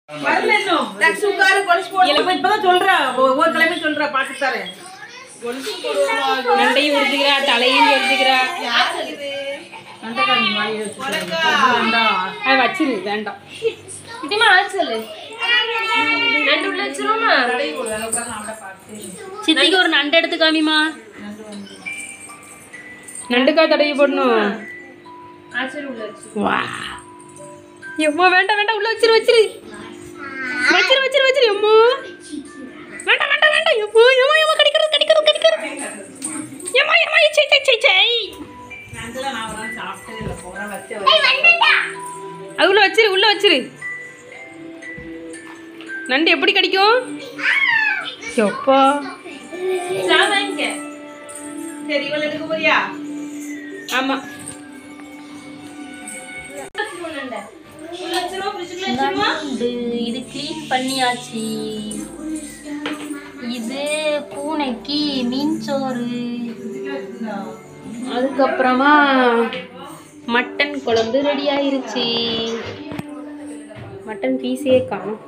நண்டையும் எடுத்துக்கிறா, தலையும் எடுத்துக்கிறா. வச்சிரு வேண்டாம். சித்திக்கு ஒரு நண்டு எடுத்து காமிமா. நண்டுக்கா தடவி போடணும். எம்மா வேண்டாம் வேண்டாம், உள்ள வச்சிரு வச்சிரு வச்சிரு வச்சிரு வச்சிரு. எம்மா வேண்டாம் வேண்டாம் வேண்டாம். எம்மா எம்மா எம்மா கடிக்கிறது கடிக்கிறது கடிக்கிறது. எம்மா எம்மா சை சை சை சை. அது உள்ள வச்சிரு உள்ள வச்சிரு. நண்டு எப்படி கடிக்கும்? எப்பா ஆமா இது கிளீன் பண்ணியாச்சு. இது பூனைக்கு மீன் சோறு. அதுக்கப்புறமா மட்டன் குழம்பு ரெடி ஆயிருச்சு. மட்டன் பீஸே காணும்.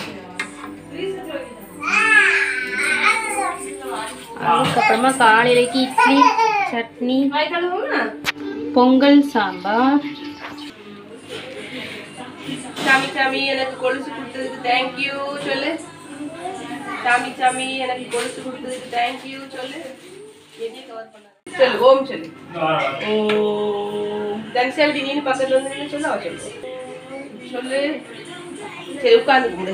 அதுக்கப்புறமா காலையிலைக்கு இட்லி சட்னி பொங்கல் சாம்பார். சாமி சாமி எனக்கு கொலுசு கொடுத்ததுக்கு தேங்க்யூ சொல்லு. சாமி சாமி எனக்கு கொலுசு கொடுத்ததுக்கு தேங்க்யூ சொல்லு. சொல்லு ஓம் சொல்லு. தன்சாவிடி நீனு பக்கத்துல வந்து சொல்ல சொல்லு சொல்லு. சரி உட்காந்து கொடு.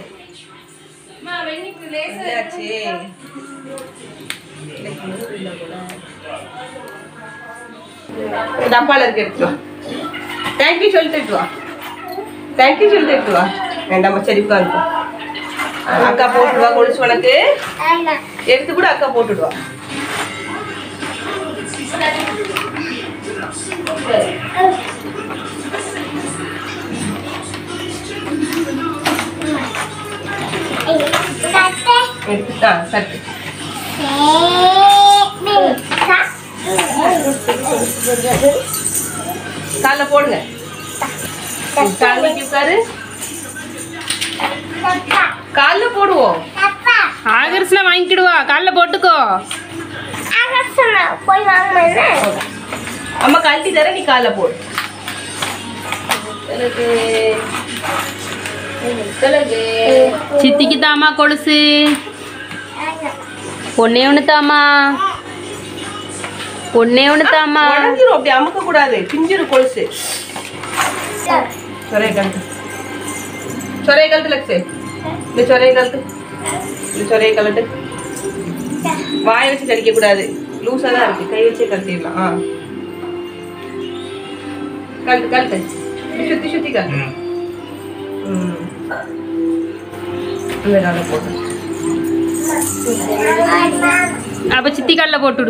டப்பால இருக்கு எடுத்து வா. தேங்க்யூ சொல்லிட்டு வா. தேங்க்யூ சொல்லிட்டு வா. வேண்டாமா சரி உட்காந்து. அக்கா போட்டுடுவா கொலுசு உனக்கு. எடுத்து கூட அக்கா போட்டுடுவா. எடுத்துட்டா சட்டு காலைல போடுங்க. உட்காரு காலைல போடுவோம். ஆகர்ஸ்ல வாங்கிடுவா. காலைல போட்டுக்கோ. அம்மா கழட்டி தர நீ காலைல போடு. சித்திக்கு தாமா கொலுசு. ஒன்னே ஒண்ணு தாமா. ஒன்னே ஒண்ணு தாமா. உடைஞ்சிரும் அப்படி அமுக்க கூடாது. பிஞ்சிரும் கொலுசு. சொரைய கழுத்து சொரைய கழுத்து லட்சு. இந்த சொரைய கழுத்து இந்த சொரைய கழுத்து. வாயை வச்சு கடிக்க கூடாது. லூஸா தான் இருக்கு. கை வச்சே கழுத்திடலாம். கழுத்து கழுத்து சுத்தி சுத்தி கழுத்து. போட்டு அப்ப சித்தி கால்ல போட்டுடு.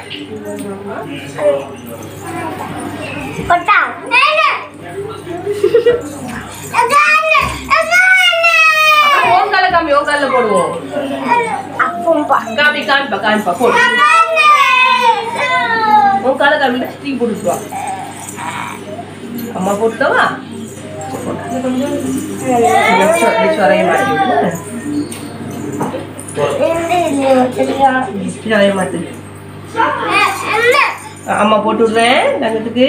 ஓங்கால காமி ஓங்கால போடுவோம். காமி காண்பா காண்பா போடு. ஓங்கால காமி சித்தி போட்டுவா. அம்மா போட்டுவா. சொரைய மாட்டேங்குது. அம்மா போட்டு விடுறேன் தங்கத்துக்கு.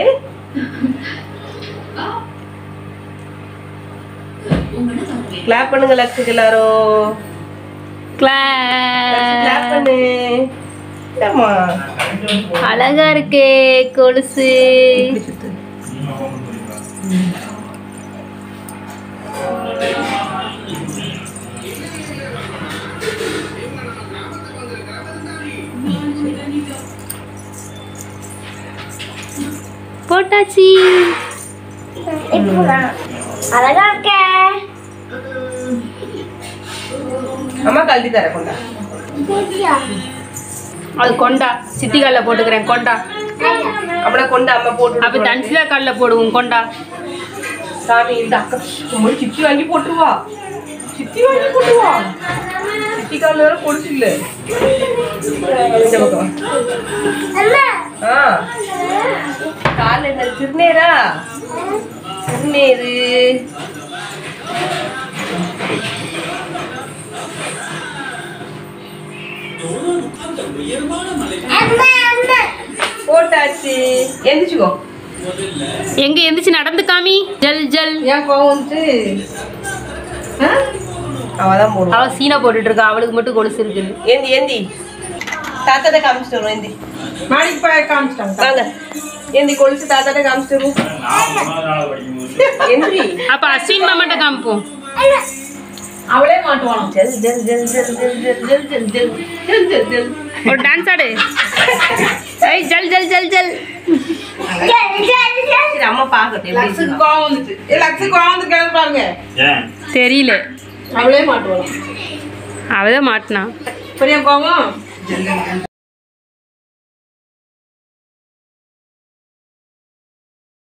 கிளாப் பண்ணுங்க லக்ஸுக்கு எல்லாரும். கிளாப் பண்ணு. அழகா இருக்கே கொலுசு. போட்டாச்சி. அழகா இருக்க. அம்மா கழட்டி தர கொண்டா. அது கொண்டா. சித்தி கால்ல போட்டுக்கிறேன். கொண்டா. அப்படியே கொண்டா அம்மா போட்டு. அப்ப தன்சிலா கால்ல போடுவோம். கொண்டா. சாமி இந்த அக்கா சித்தி வாங்கி போட்டுருவா. சித்தி வாங்கி போட்டுருவா. சித்தி கால்ல வேற பொடிச்சு இல்ல. கால என்ன திருநேரா? திருநேரு போட்டாச்சு. எந்திரிச்சுக்கோ. எங்க எந்திரிச்சு நடந்து காமி. ஜல் ஜல். ஏன் கோவம் வந்துட்டு? அவதான் போடுவா. அவ சீனா போட்டுட்டு இருக்கா. அவளுக்கு மட்டும் கொலுசு இருக்கு. ஏந்தி ஏந்தி. தாத்தாட்ட காமிச்சிட்டு வரும். ஏந்தி. மாடிக்கு போய் காமிச்சிட்டாங்க. வாங்க. ஏந்தி கொலுசு தாத்தாட்ட காமிச்சிட்டு வரும். ஏந்தி. அப்ப அஸ்வின் மாமாட்ட காமிப்போம். அவளே மாட்டுவான். ஜல் ஜல் ஜல் ஜல் ஜல் ஜல் ஜல் ஜல் ஜல் ஜல் ஜல் ஜல். ஒரு டான்ஸ் ஆடு. ஏய் ஜல் ஜல் ஜல் ஜல். சரி அம்மா பாக்கட்டும். லக்ஸுக்கு கோவம் வந்துச்சு. லக்ஸுக்கு கோவம் வந்து கேளு பாருங்க. தெரியல. அவளே மாட்டுவான். அவதான் மாட்டினா. பெரிய கோவம்.